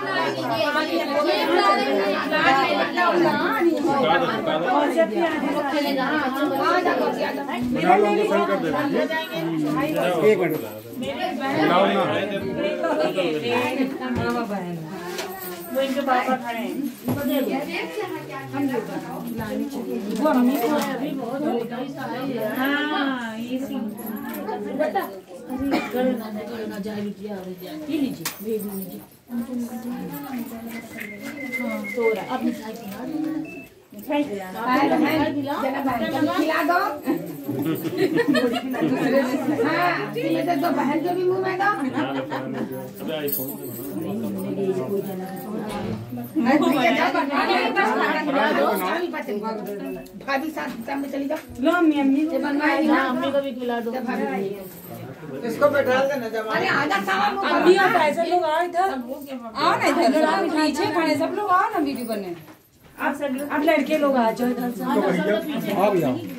वो इनके पापा खड़े हैं, इनको दे दो। वो मम्मी को अभी बहुत हाँ ये बेटा ना जाए बिटिया ये लीजिए भेज लीजिए हाँ तो अब मिठाई खिला दो हाँ तो बहन के भी मुँह में दो भाभी साथ काम में चली जाओ लो अम्मी अम्मी को भी खिला दो इसको बैठा देना जब अरे आधा सामान अभी आप ऐसे लोग आओ इधर आओ ना इधर आप पीछे खड़े सब लोग आओ ना वीडियो बनने आप सब आप लड़के लोग आ जाओ इधर से